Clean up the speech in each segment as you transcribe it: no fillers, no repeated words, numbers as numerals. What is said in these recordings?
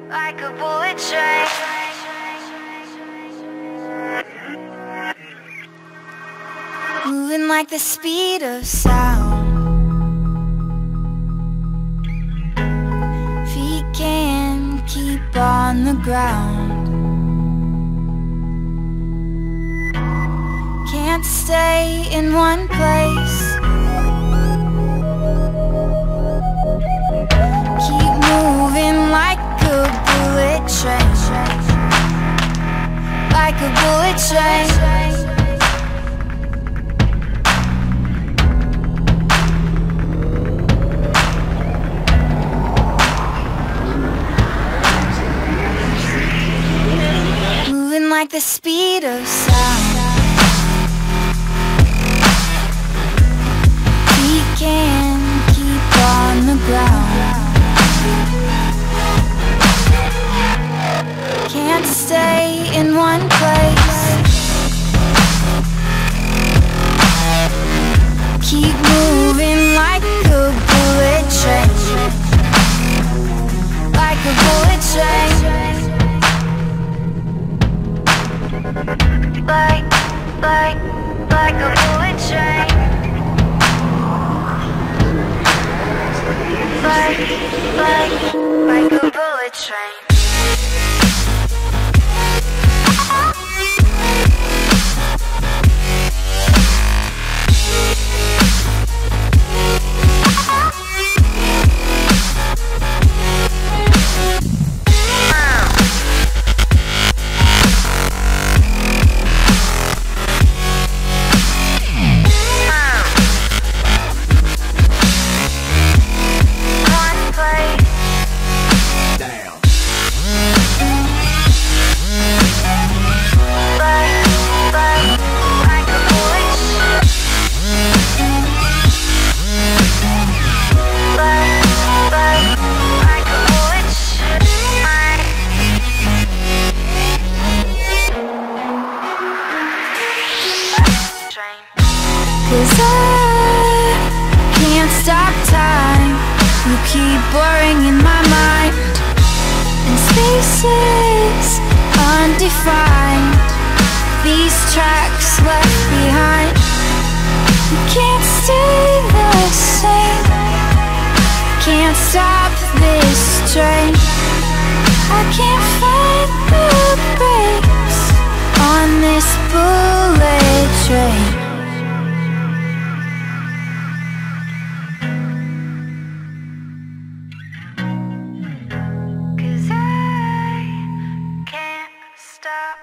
like a bullet train. Moving like the speed of sound. Feet can't keep on the ground. Can't stay in one place. Keep moving like a bullet train. Like a bullet train. Like the speed of sound. We can keep on the ground. Can't stay in one place. Keep moving like a bullet train. Like a bullet train. Like a bullet train. Like a bullet train. Cause I can't stop time. You keep blurring in my mind, and spaces undefined. These tracks left behind. You can't stay the same. Can't stop this train. I can't find the brakes on this bullet train. Stop.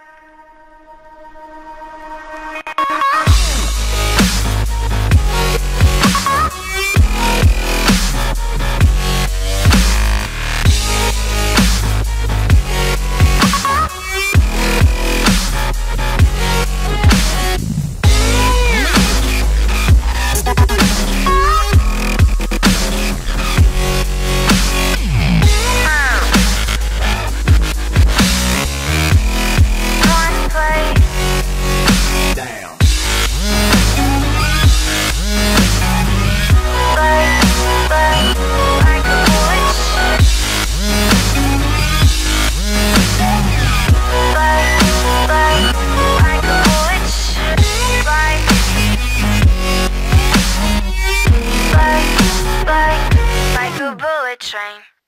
Like a bullet train.